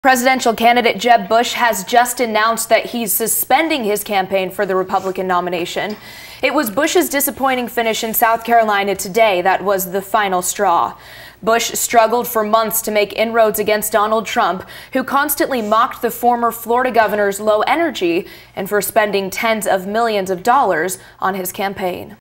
Presidential candidate Jeb Bush has just announced that he's suspending his campaign for the Republican nomination. It was Bush's disappointing finish in South Carolina today that was the final straw. Bush struggled for months to make inroads against Donald Trump, who constantly mocked the former Florida governor's low energy and for spending tens of millions of dollars on his campaign.